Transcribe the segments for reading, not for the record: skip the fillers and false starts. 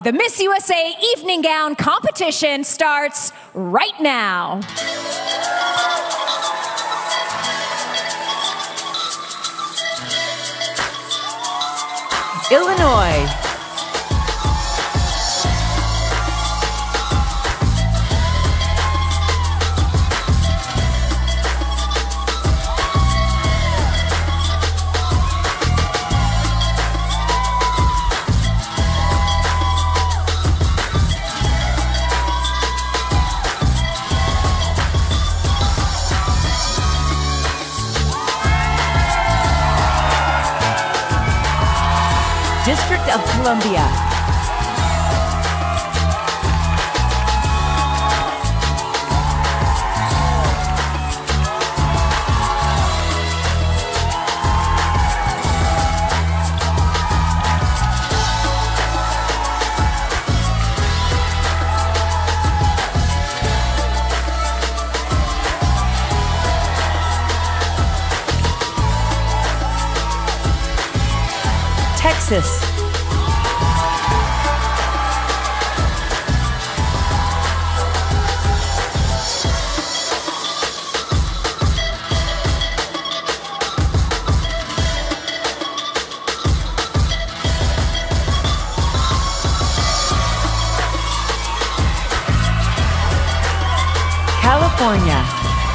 The Miss USA Evening Gown Competition starts right now. Illinois. District of Columbia. Texas. California.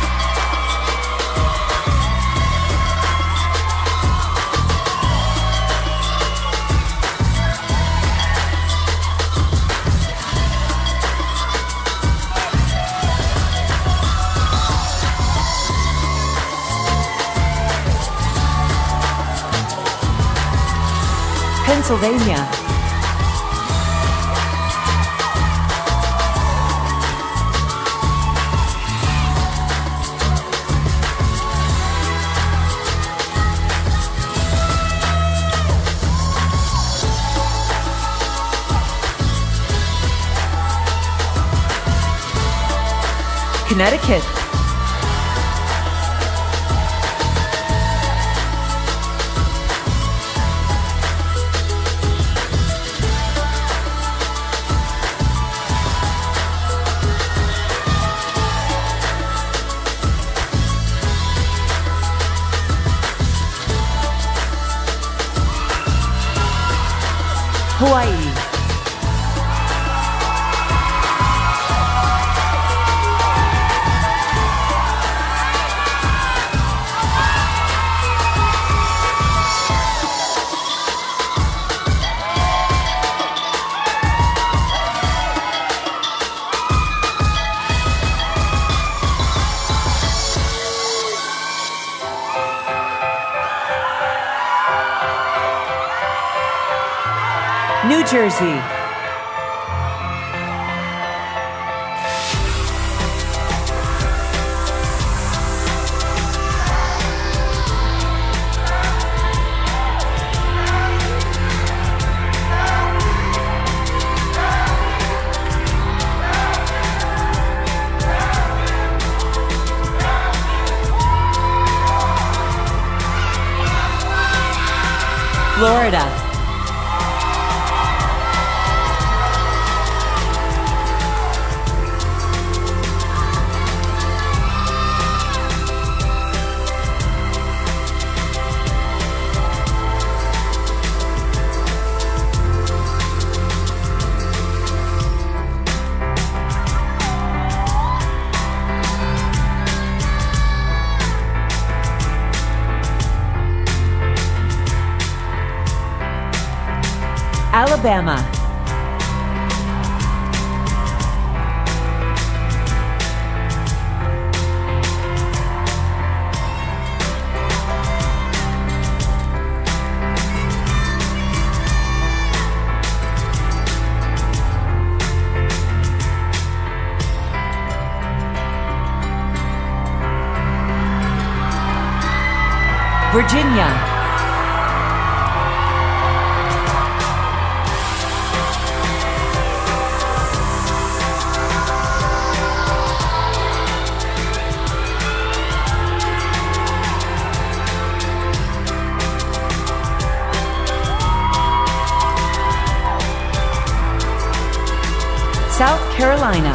Pennsylvania. Connecticut. Hawaii. New Jersey. Florida. Alabama. Virginia. South Carolina.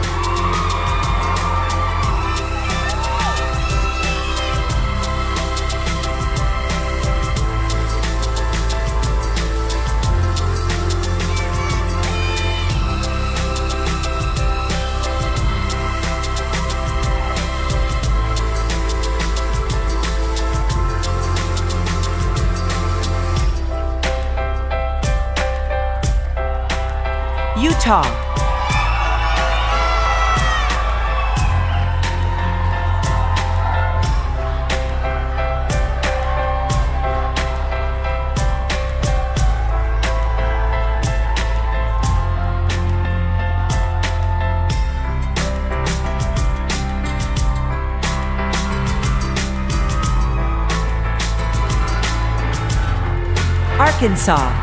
Utah. Arkansas.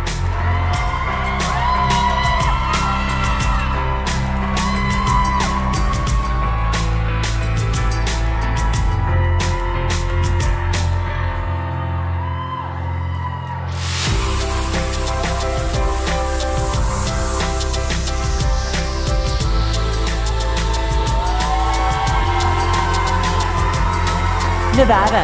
Nevada.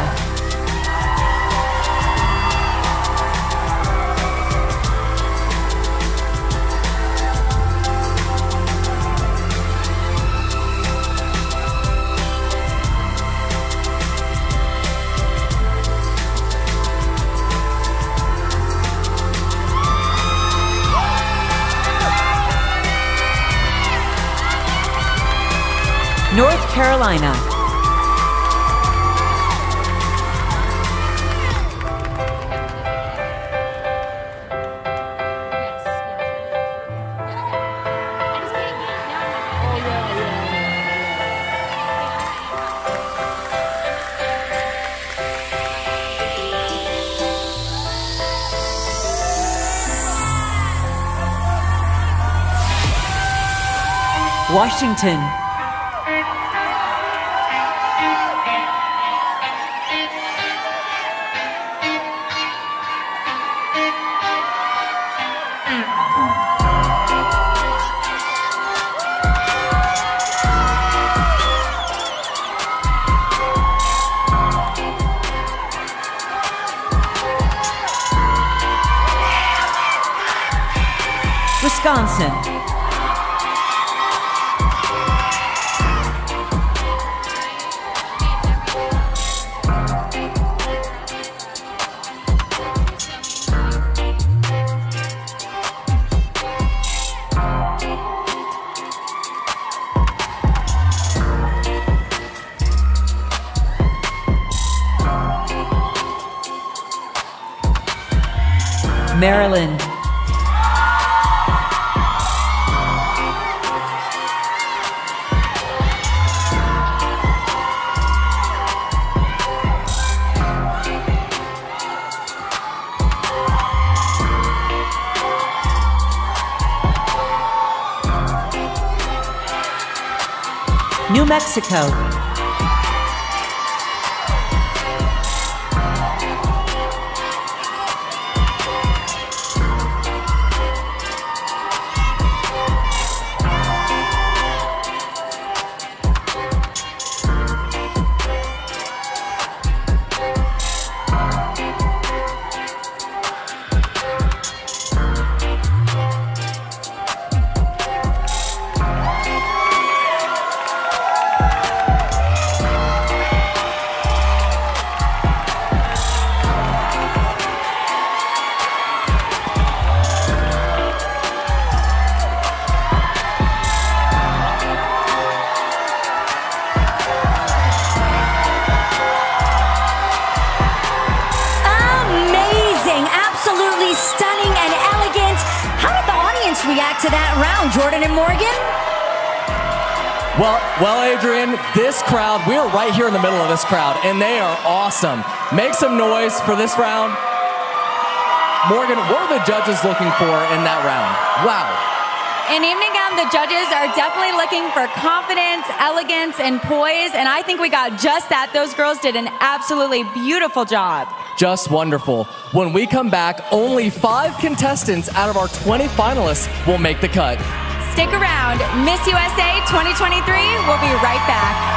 North Carolina. Washington. Wisconsin. Maryland. New Mexico. Stunning and elegant. How did the audience react to that round, Jordan and Morgan? Well, Adrian, this crowd, we are right here in the middle of this crowd, and they are awesome. Make some noise for this round. Morgan, what are the judges looking for in that round? Wow. In evening gown, the judges are definitely looking for confidence, elegance, and poise, and I think we got just that. Those girls did an absolutely beautiful job. Just wonderful. When we come back, only 5 contestants out of our 20 finalists will make the cut. Stick around. Miss USA 2023 will be right back.